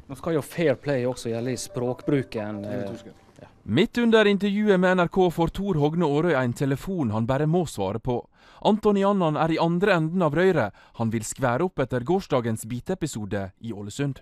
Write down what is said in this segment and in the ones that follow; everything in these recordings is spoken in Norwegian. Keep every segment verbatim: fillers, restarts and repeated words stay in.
Nå skal jo fair play også gjelde i språkbruken. Ja. Midt under intervjuet med N R K får Tor Hogne Aarøy en telefon han bare må svare på. Antoni Annan er i andre enden av røret. Han vil skvære opp etter gårsdagens biteepisode i Ålesund.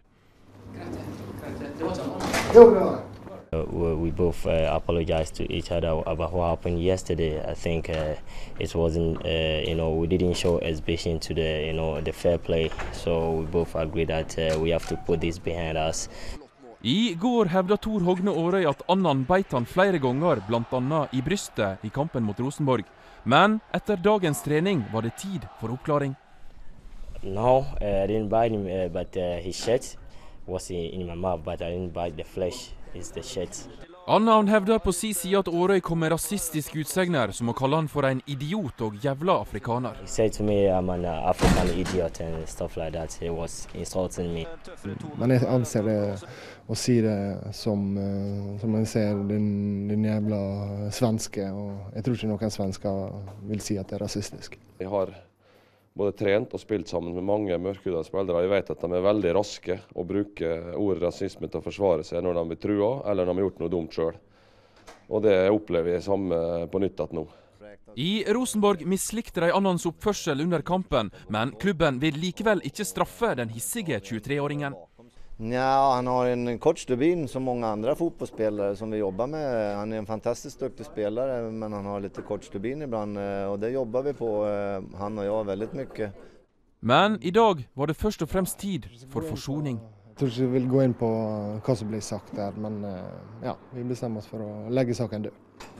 Uh, we both uh, apologized to each other about what happened yesterday. I think uh, it wasn't, uh, you know, we didn't show exhibition to the, you know, the fair play. So we both agreed that uh, we have to put this behind us. I går hevda Tor Hogne Aarøy at Annan beit han flere ganger, blant annet i brystet i kampen mot Rosenborg. Men etter dagens trening var det tid for oppklaring. No, uh, I didn't bite him, uh, but uh, his shirt was in, in my mouth, but I didn't bite the flesh. It's the shirt. Annan hevder på si side at Aarøy kom med rasistiske utsegner, som å kalle han for en idiot og jævla afrikaner. He said to me I'm an uh, African idiot and stuff like that. He was insulting me. Men jeg anser det å si det som, som jeg ser den, den jævla svenske, og jeg tror ikke noen svensker vil si at det er rasistisk. Jeg har både trent og spilt sammen med mange mørkhudede spillere. Jeg vet at de er veldig raske og bruker ordet rasisme til å forsvare seg når de blir trua, eller når de har gjort noe dumt selv. Og det opplever jeg samme på nytt at nå. I Rosenborg mislikte de Annans oppførsel under kampen, men klubben vil likevel ikke straffe den hissige tjuetre-åringen. Ja, han har en kort stubin som många andra fotbollsspelare som vi jobbar med. Han är en fantastiskt duktig spelare, men han har lite kort stubin ibland och det jobbar vi på, han och jag, väldigt mycket. Men i dag var det først og fremst tid for forsoning. Jeg tror ikke vi vil gå inn på hva som blir sagt der, men ja, vi bestemmer oss for å legge saken død.